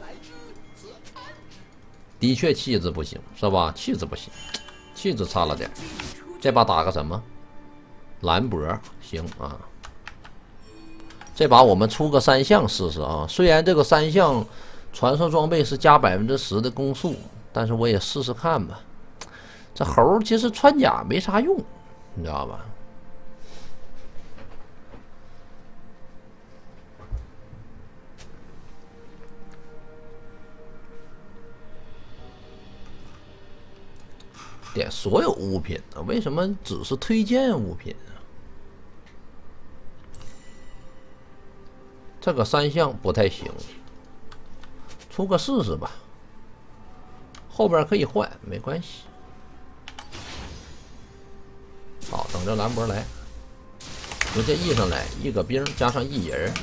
的确气质不行，是吧？气质不行，气质差了点。这把打个什么？兰博行啊。这把我们出个3项试试啊。虽然这个3项传说装备是加10%的攻速，但是我也试试看吧。这猴其实穿甲没啥用，你知道吧？点所有物品啊？为什么只是推荐物品啊？这个3项不太行，出个试试吧。后边可以换，没关系。好，等着兰博来，直接一上来一个兵加上1人。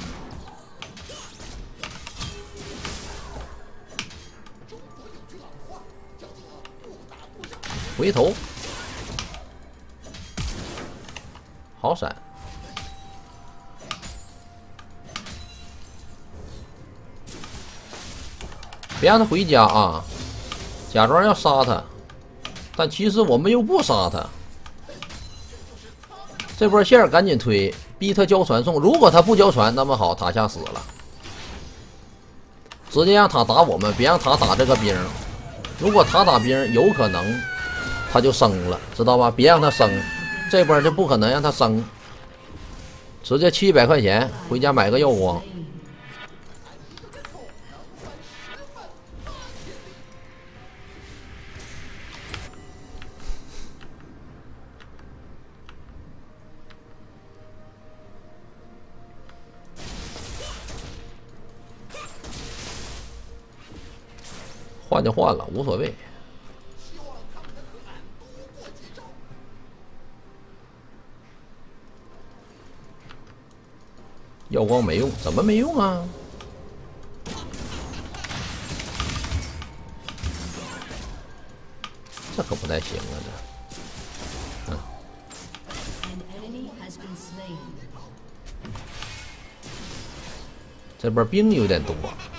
回头，好闪，别让他回家啊！假装要杀他，但其实我们又不杀他。这波线赶紧推，逼他交传送。如果他不交传，那么好，塔下死了，直接让他打我们，别让他打这个兵。如果他打兵，有可能。他就升了，知道吧？别让他升，这波就不可能让他升。直接700块钱回家买个耀光。换就换了，无所谓。耀光没用，怎么没用啊？这可不太行啊！这波兵有点多。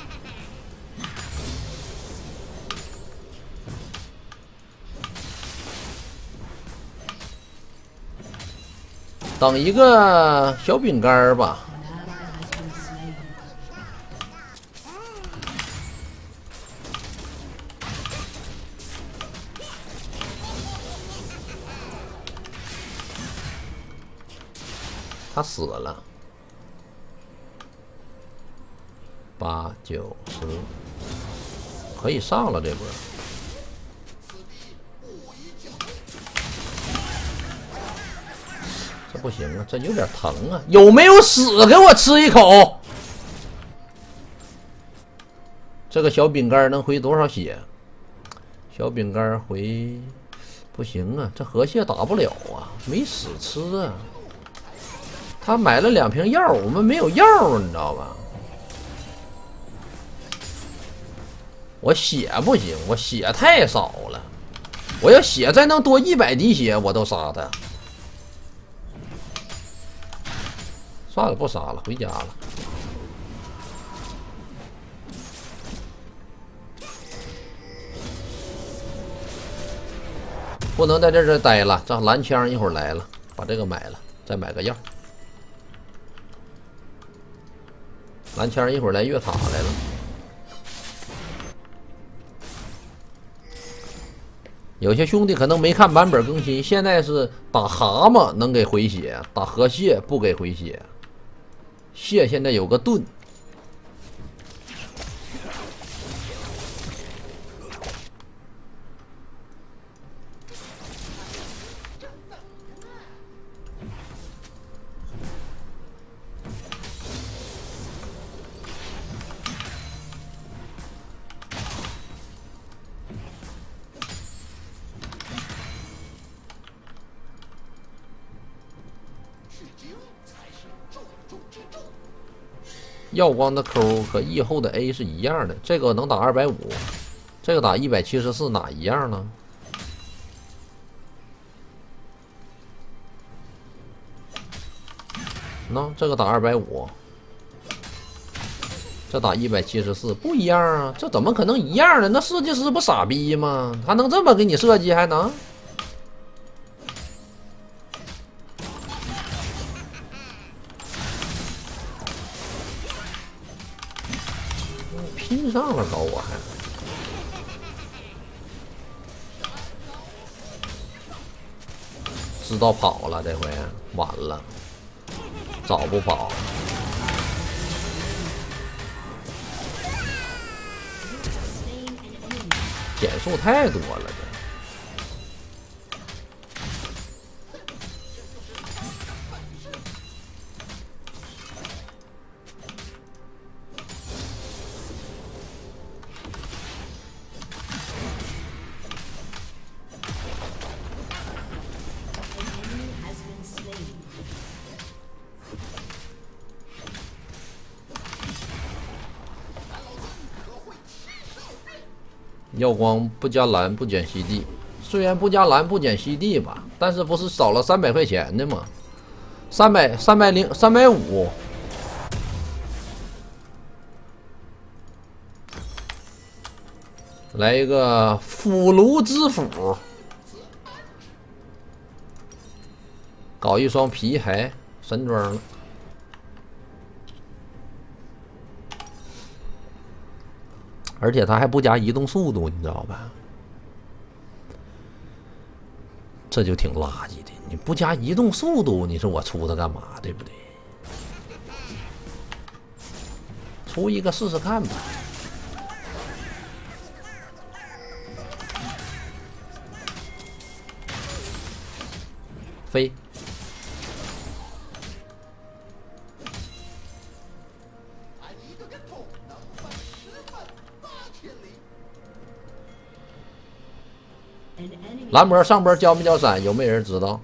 等一个小饼干吧。他死了，8、9、10，可以上了这波。这不行啊，这有点疼啊！有没有屎？给我吃一口。这个小饼干能回多少血？小饼干回不行啊，这河蟹打不了啊，没屎吃啊。他买了2瓶药，我们没有药，你知道吧？我血不行，我血太少了。我要血再能多100滴血，我都杀他。算了，不杀了，回家了。不能在这待了，这蓝枪一会儿来了，把这个买了，再买个药。蓝枪一会儿来越塔来了，有些兄弟可能没看版本更新，现在是打蛤蟆能给回血，打河蟹不给回血。蟹现在有个盾，耀光的 Q 和翼后的 A 是一样的，这个能打250，这个打174，哪一样呢？那这个打250， 这打174不一样啊，这怎么可能一样呢？那设计师不傻逼吗？还能这么给你设计？还能？拼上了，搞我还知道跑了，这回晚了，早不跑。减速太多了，这。耀光不加蓝不减CD，虽然不加蓝不减CD吧，但是不是少了300块钱的吗？350，350，来一个腐庐之斧，搞一双皮鞋神装了。而且它还不加移动速度，你知道吧？这就挺垃圾的。你不加移动速度，你说我出它干嘛？对不对？出一个试试看吧。飞。蓝魔上波交没交闪？有没有人知道？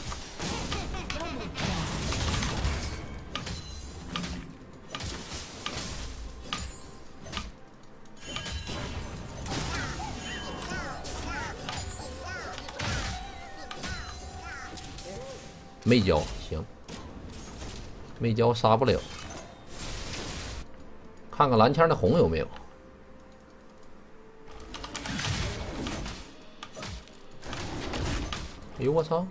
没交，行，没交杀不了。看看蓝枪的红有没有？哎呦我操！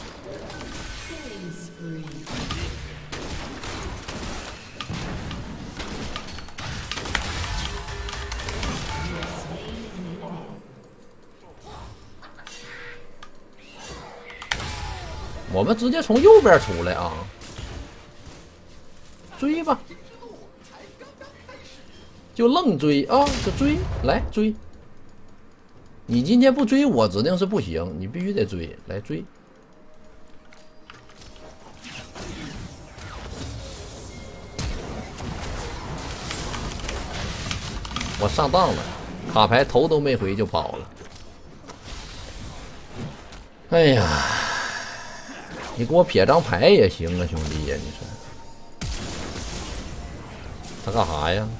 我们直接从右边出来啊！追吧，就愣追啊！就追，来追！你今天不追我，指定是不行，你必须得追，来追！我上当了，卡牌头都没回就跑了。哎呀！你给我撇张牌也行啊，兄弟呀！你说他干啥呀？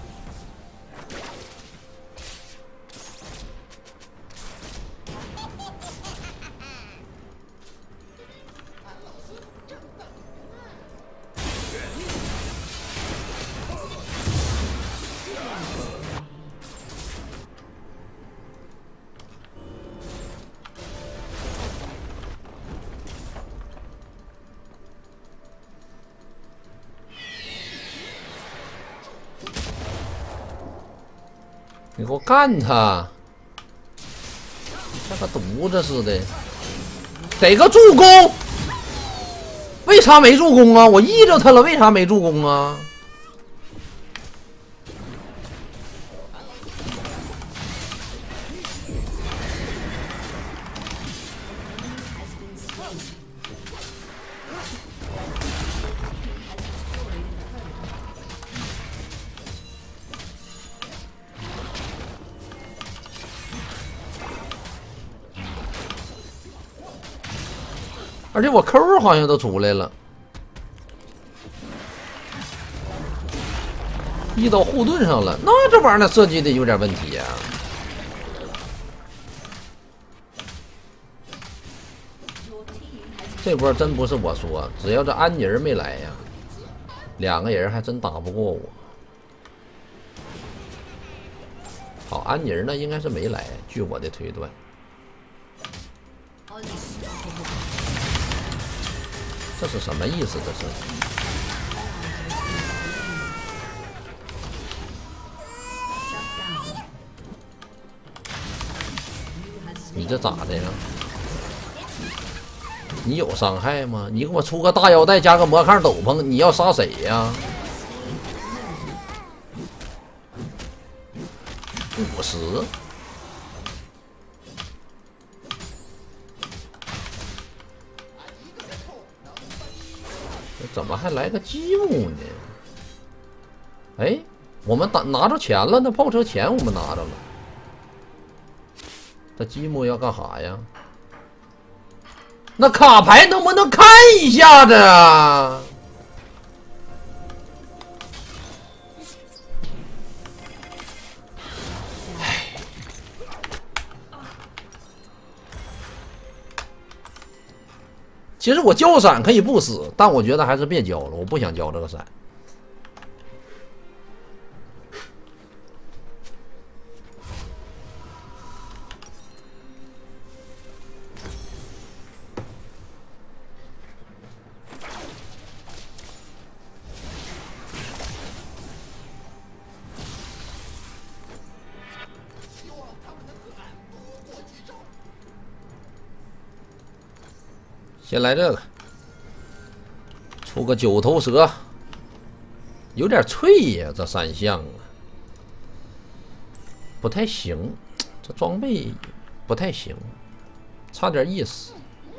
你给我干他！像个犊子似的，给个助攻！为啥没助攻啊？我依着他了，为啥没助攻啊？而且我扣好像都出来了，一刀护盾上了，那这玩意儿设计的有点问题呀、这波真不是我说，只要这安妮儿没来呀，2个人还真打不过我。 安妮儿呢应该是没来，据我的推断。这是什么意思？这是？你这咋的呀？你有伤害吗？你给我出个大腰带加个魔抗斗篷，你要杀谁呀？50。怎么还来个积木呢？哎，我们拿着钱了，那炮车钱我们拿着了。这积木要干啥呀？那卡牌能不能看一下子啊？其实我交闪可以不死，但我觉得还是别交了，我不想交这个闪。先来这个，出个9头蛇，有点脆呀，这3项啊，不太行，这装备不太行，差点意思。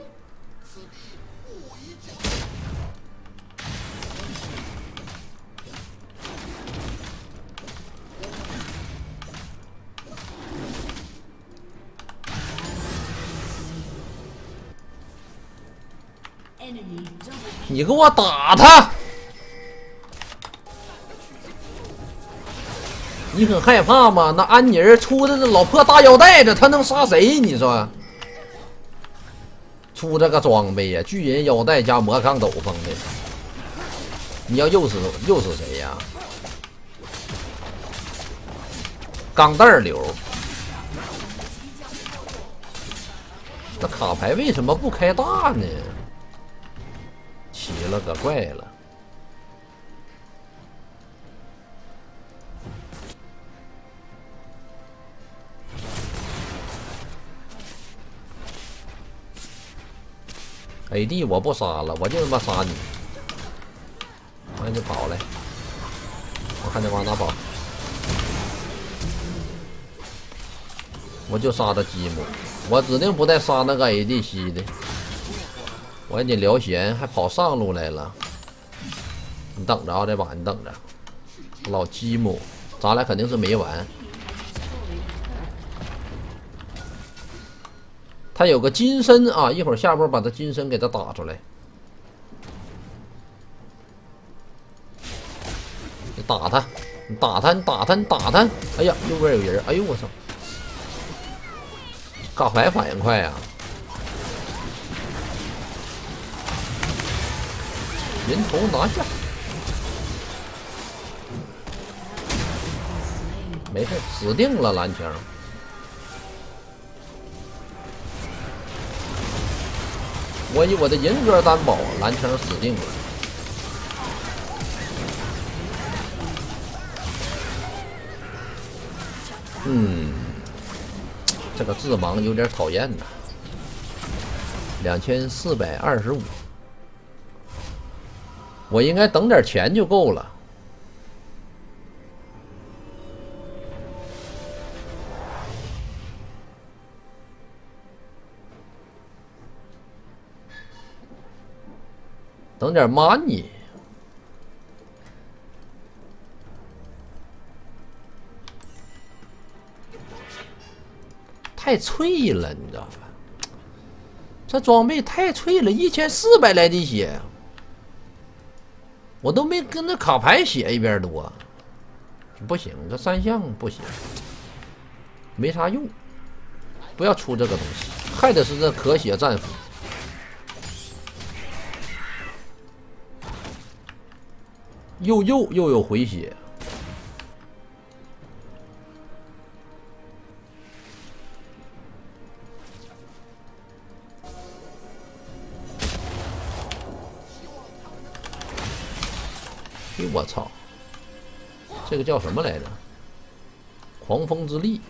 你给我打他！你很害怕吗？那安妮儿出的这老破大腰带子，他能杀谁？你说？出这个装备呀，巨人腰带加魔抗斗篷的，你要又是谁呀？钢弹流。那卡牌为什么不开大呢？奇了个怪了！AD 我不杀了，我就他妈杀你！赶紧跑来！我看你往哪跑！我就杀这积木，我指定不带杀那个 ADC 的。我给你聊闲，还跑上路来了。你等着啊，这把你等着。老积木，咱俩肯定是没完。他有个金身啊，一会儿下波把他金身给他打出来。你打他，你打他，你打他，你打他！哎呀，右边有人！哎呦我操！卡牌反应快呀！人头拿下，没事，死定了蓝枪。我以我的人格担保，蓝枪死定了。这个致盲有点讨厌呐。2425。我应该等点钱就够了。等点 money。太脆了，你知道吧？这装备太脆了，1400来滴血。我都没跟那卡牌血一边多，不行，这3项不行，没啥用，不要出这个东西，害的是这可血战斧，又有回血， 哎，我操！这个叫什么来着？狂风之力。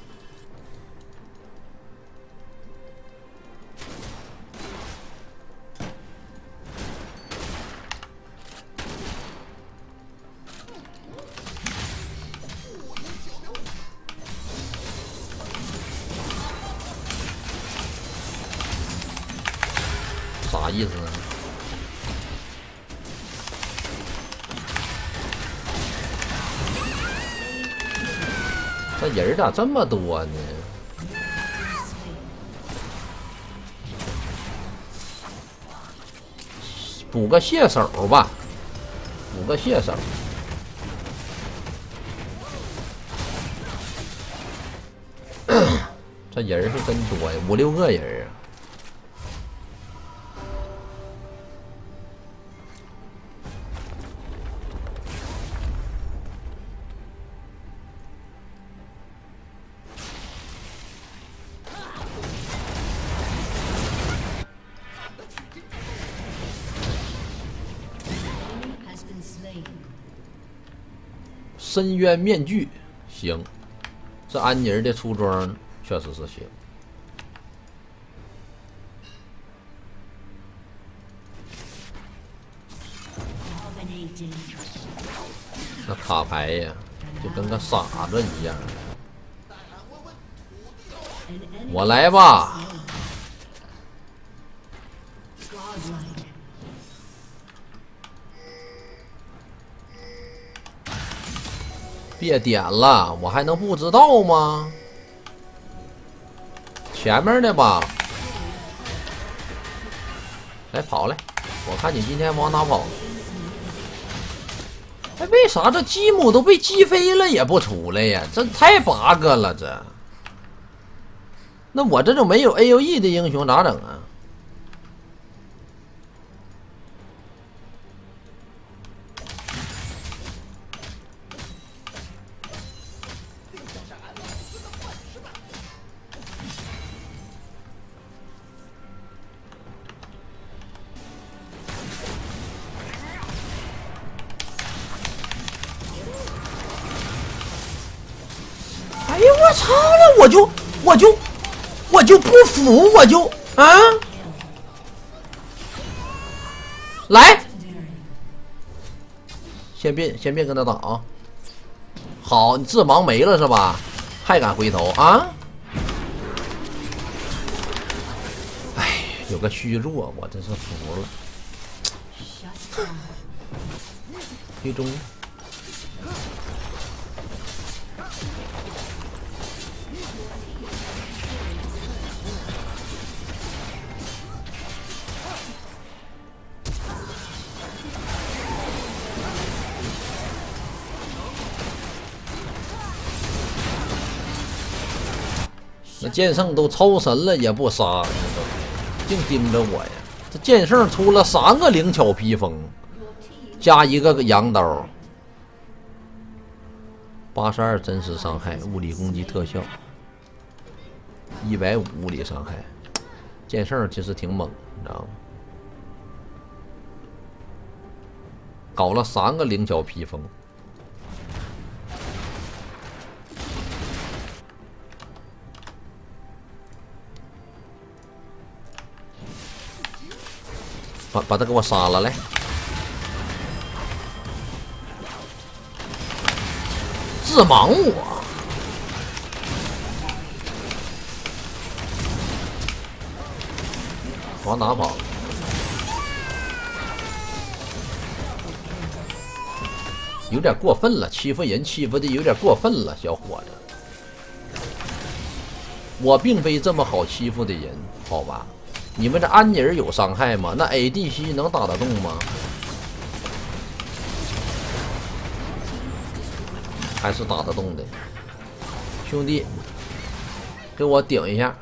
啥意思呢？这人咋这么多呢？补个蟹手吧，补个蟹手。这人是真多呀，5、6个人啊！深渊面具行，这安妮儿的出装确实是行。那卡牌呀，就跟个傻子一样。我来吧。别点了，我还能不知道吗？前面的吧，来跑来，我看你今天往哪跑。哎，为啥这积木都被击飞了也不出来呀？这太 bug 了，这。那我这种没有 AOE 的英雄咋整啊？哎呦我操了！我就不服，我就啊！来，先别跟他打啊！好，你致盲没了是吧？还敢回头啊？哎，有个虚弱，我真是服了。最终。那剑圣都超神了也不杀，净盯着我呀！这剑圣出了3个灵巧披风，加1个羊刀，82真实伤害，物理攻击特效，150物理伤害。剑圣其实挺猛，你知道吗？搞了3个灵巧披风。把他给我杀了来！致盲我！往哪跑？有点过分了，欺负人欺负的有点过分了，小伙子。我并非这么好欺负的人，好吧？你们这安妮儿有伤害吗？那 ADC 能打得动吗？还是打得动的，兄弟，给我顶一下。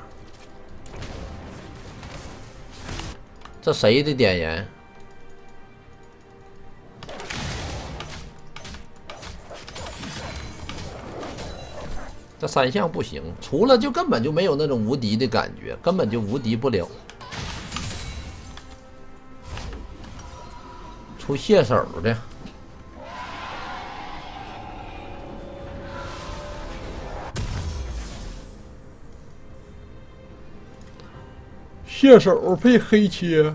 这谁的点燃？这3项不行，除了就根本就没有那种无敌的感觉，根本就无敌不了。出蟹手的， 蟹手配黑切，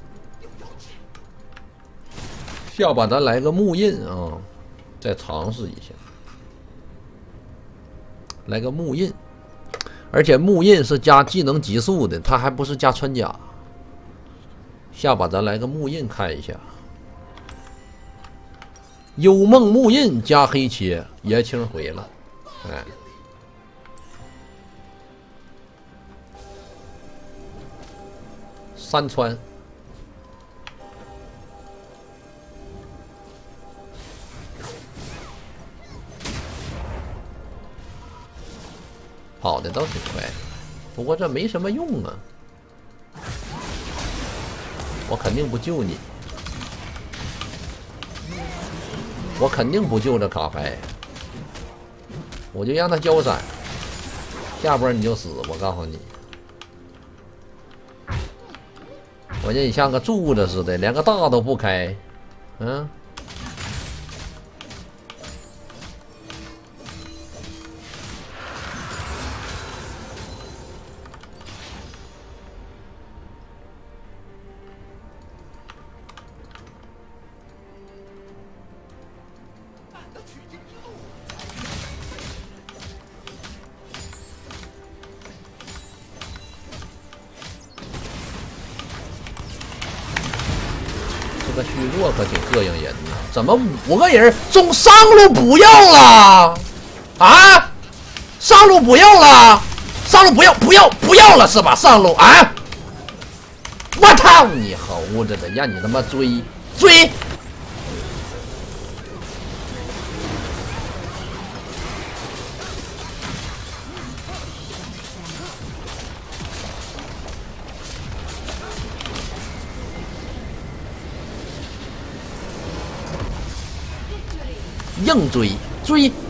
下把咱来个木印啊，再尝试一下，来个木印，而且木印是加技能急速的，它还不是加穿甲。下把咱来个木印看一下，幽梦木印加黑切，爷青回了，哎。 山川，跑的倒挺快，不过这没什么用啊。我肯定不救你，我肯定不救这卡牌，我就让他交闪，下波你就死，我告诉你。 我见你像个柱子似的，连个大都不开，嗯。这虚弱可挺膈应人呐！怎么5个人中上路不要了？啊，上路不要了，上路不要了是吧？上路啊！我操你猴子的，让你他妈追！硬追！